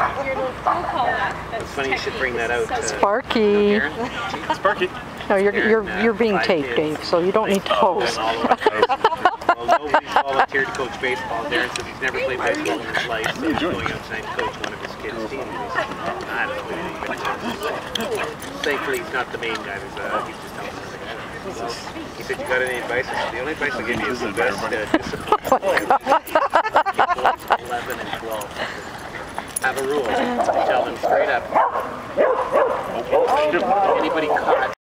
It's funny you should bring that out. Sparky. Sparky. No, you're being taped, Dave, so you don't need to pose. Well, nobody's volunteered to coach baseball. Darren says he's never played baseball in his life, so he's going outside to coach one of his kids' teams. I don't know anything. Thankfully, he's not the main guy. He's just telling us the guy. Well, he said, "You got any advice?" I said, "The only advice I'll give you is the best discipline." 11 and 12. Have a rule. Tell them straight up. Anybody caught